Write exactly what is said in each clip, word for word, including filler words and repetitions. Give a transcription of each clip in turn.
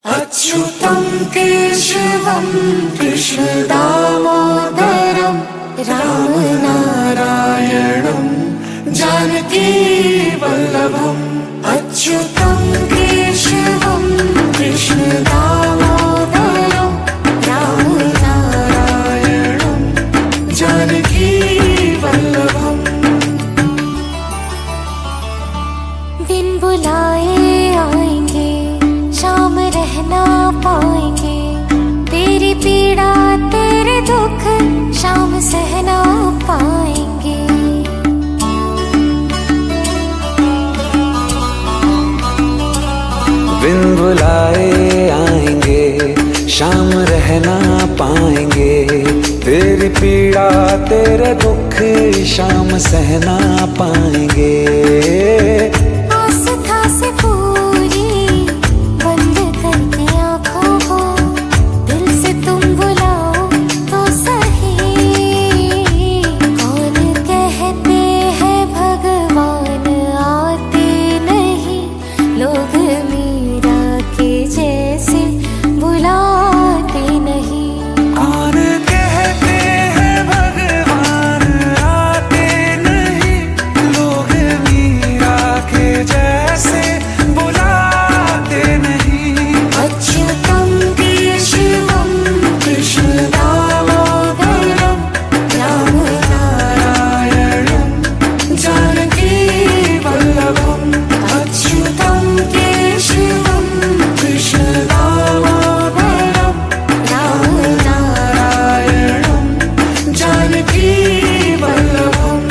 अच्युतं केशवं कृष्ण दामोदरं रामनारायणं जानकी वल्लभम्। अच्युतं केशवं कृष्ण दामोदरं रामनारायणं जानकी वल्लभम्। दिन बुलाए आएंगे, शाम रहना पाएंगे, तेरी पीड़ा तेरे दुख शाम सहना पाएंगे। दिन बुलाए आएंगे, शाम रहना पाएंगे, तेरी पीड़ा तेरे दुख शाम सहना पाएंगे। आस्था से पूरी बंद करके आँखों को दिल से तुम बुलाओ तो सही। कौन कहते हैं भगवान आते नहीं, लोग मीरा के जैसे बुलाते नहीं। कौन कहते हैं भगवान आते नहीं, लोग मीरा के जैसे बुलाते नहीं। अच्युतं केशवं कृष्ण दामोदरं रामनारायणं जानकी वल्लभम्। अच्युतं केशवं कृष्ण दामोदरं रामनारायणं जानकी वल्लभम्।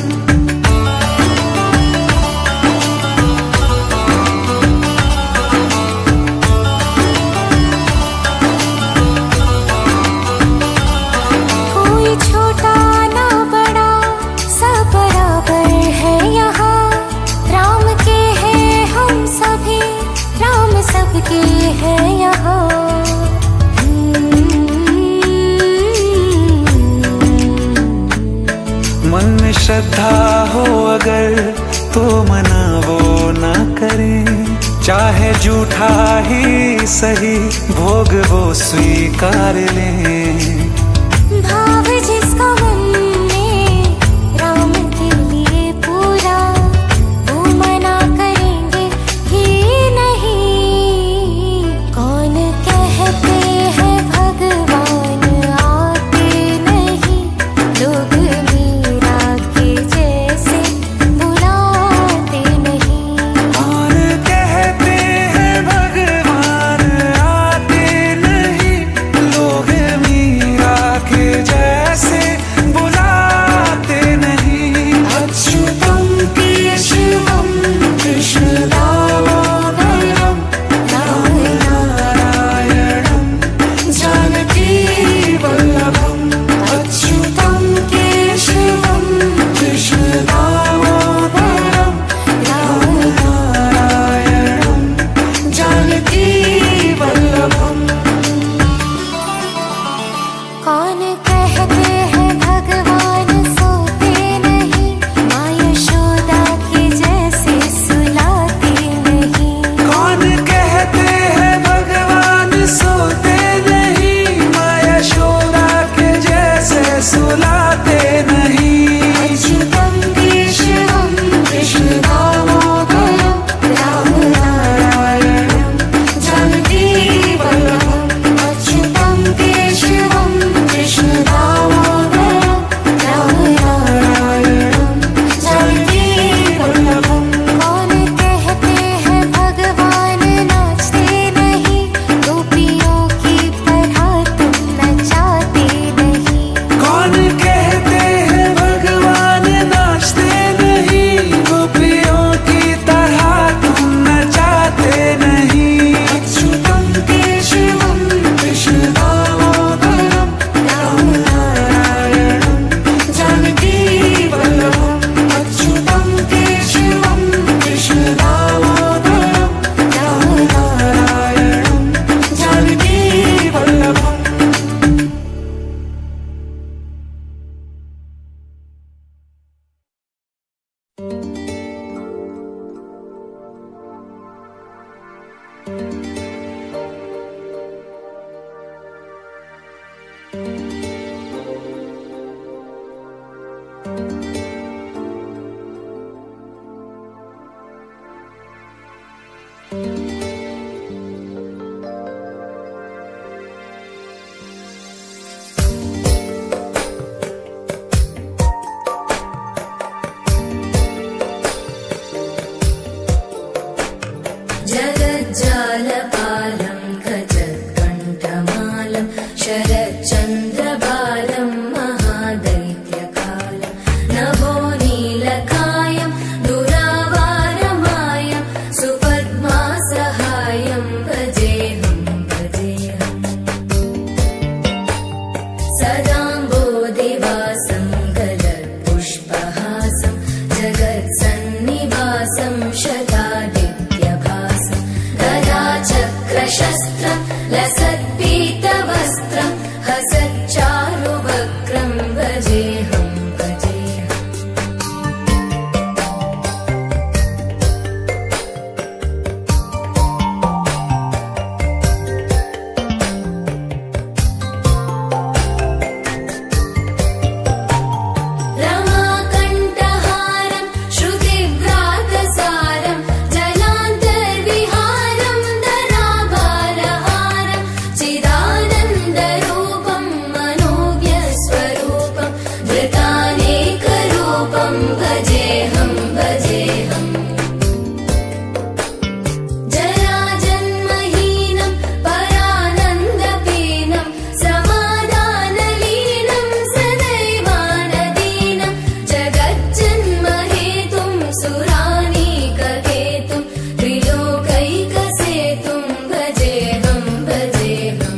कोई छोटा ना बड़ा सब बराबर है यहाँ, राम के हैं हम सभी, राम सबके हैं यहाँ। मन में श्रद्धा हो अगर तो मना वो ना करें, चाहे झूठा ही सही भोग वो स्वीकार लें। भाव जिसका मन में राम के लिए पूरा, वो मना करेंगे ही नहीं। कौन कहते हैं भगवान आते नहीं, लोग मीरा के जैसे बुलाते नहीं। कौन कहते हैं भगवान आते नहीं, लोग मीरा के जैसे बुलाते नहीं। अच्युतं केशवं कृष्ण दामोदरं रामनारायणं जानकी वल्लभम्। अच्युतं केशवं कृष्ण दामोदरं रामनारायणं जानकी वल्लभम्। कौन कहते हैं भगवान सोते नहीं, माँ यशोदा के जैसे सुलाते नहीं। कौन कहते हैं भगवान सोते नहीं, माँ यशोदा के जैसे सुलाते नहीं। अच्युतं केशवं कृष्ण दामोदरं रामनारायणं भजेऽहं भजेऽहम् सदाम्बोधिवासं गलत्पुष्पहासं जगत्सन्निवासं शतादित्यभासं गदाचक्रशस्त्रं लसत्पीतवस्त्रं हसच्चारुवक्त्रं भजेऽहं भजेऽहम् रमाकण्ठहारं श्रुतिव्रातसारं जलान्तर्विहारं धराभारहारं चिदानन्दरूपं मनोज्ञस्वरूपं धृतानेकरूपं भजेऽहं भजेऽहम् जराजन्महीनं परानन्दपीनं समाधानलीनं सदैवानदीनं जगज्जन्महेतुं सुरानीककेतुं त्रिलोकैकसेतुं भजेऽहं भजेऽहम्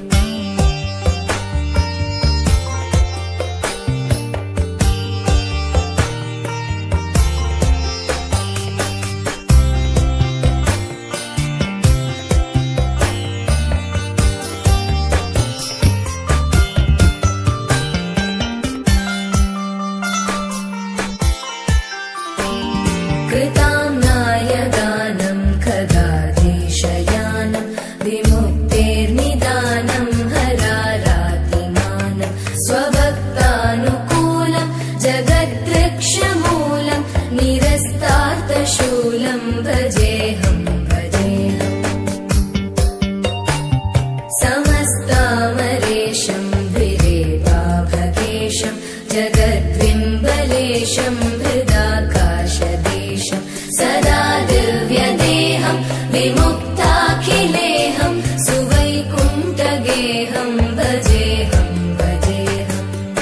कृताम्नायगानं खगाधीशयानं विमुक्तेर्निदानं हरारातिमानं स्वभक्तानुकूलं जगद्वृक्षमूलं निरस्तार्थशूलं भजेऽहं भजेऽहम् समस्तामरेशं द्विरेवाभगेशं जगद्विम्बलेशं हृदाकाशदेशं सदा दिव्यदेहं विमुक्ताखिलेहं सुवैकुण्ठगेहं भजेऽहं भजेऽहम्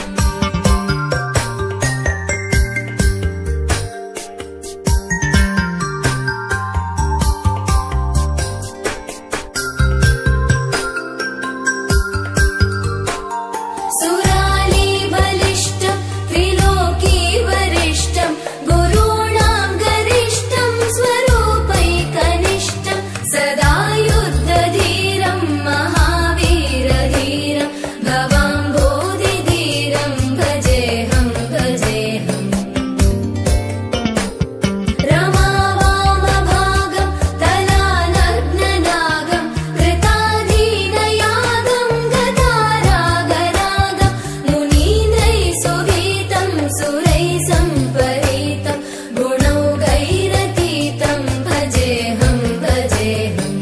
सुरालीबलिष्ठं त्रिलोकीवरिष्ठं गुरूणां गरिष्ठं स्वरूपैकनिष्ठं सदा युद्धधीरं महावीरधीरं भवाम्बोधिधीरं भजेऽहं भजेऽहम् रमावामभागं तलानग्ननागं कृताधीनयागं गतारागरागं मुनीन्द्रैः सुगीतं सुरैः सम्परीतं गुणौघैरतीतं भजेऽहं भजेऽहम्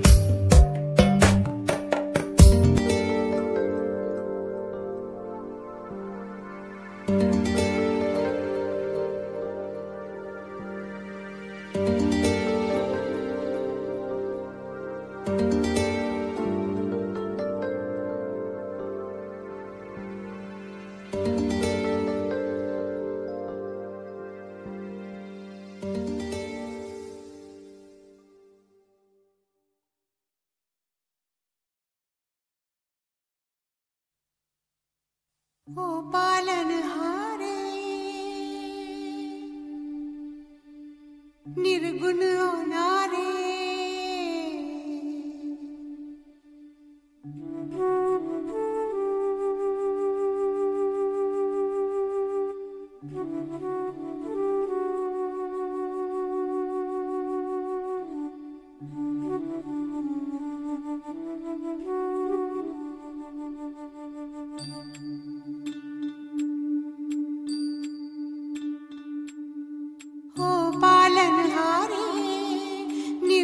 ओ पालनहारे निर्गुण अनारे ओ पालनहारे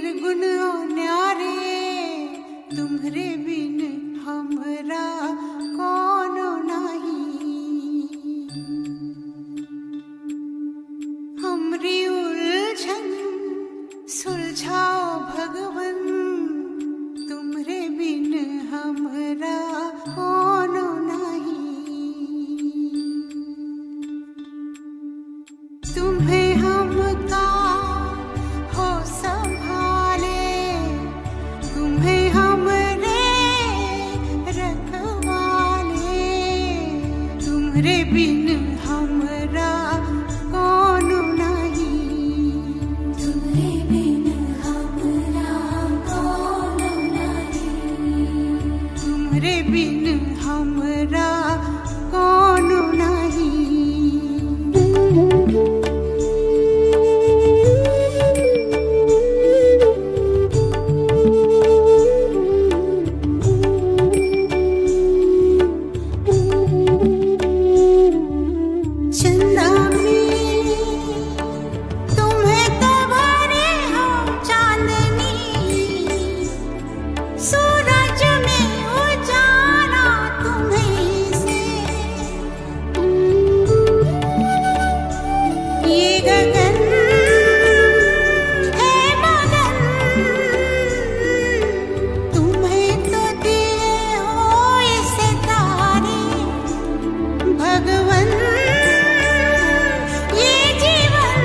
तुमरे बिन हमरा कौन नहीं। चंदा में तुम्हें तो भरे हो चांदनी, सूरज में उजाला तुम्हें से। ये गगन है मगन, तुम्हें तो दिए हो इसे तारे भगवन। ये जीवन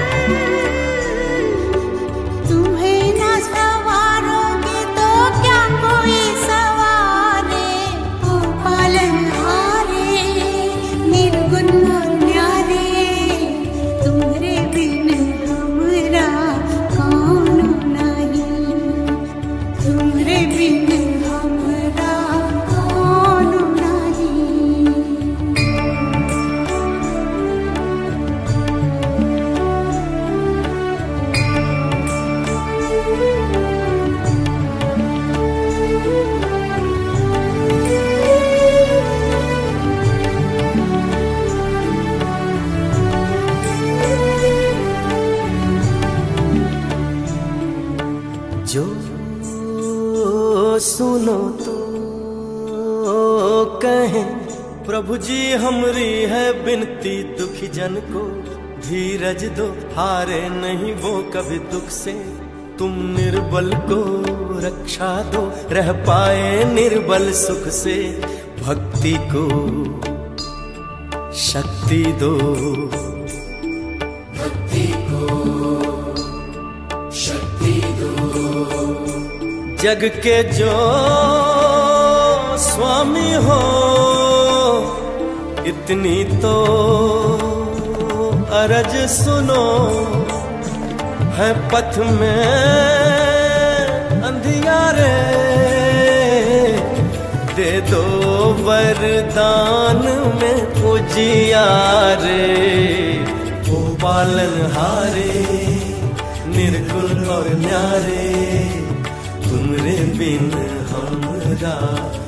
तुम्हें ना सवारोगे तो क्या कोई सवारे। ओ पालनहारे निर्गुण और न्यारे, तुम्हारे बिन हमरा कौन नहीं। तुम्हारे बिन हमरा कौन नहीं। जो सुनो तो कहें प्रभु जी हमरी है बिनती, दुखी जन को धीरज दो, हारे नहीं वो कभी दुख से। तुम निर्बल को रक्षा दो, रह पाए निर्बल सुख से। भक्ति को शक्ति दो, भक्ति को शक्ति दो। जग के जो स्वामी हो इतनी तो अरज सुनो। है पथ में अंधियारे, दे दो वरदान में उजियारे। ओ पालनहारे निर्गुण और न्यारे, तुमरे बिन हमरा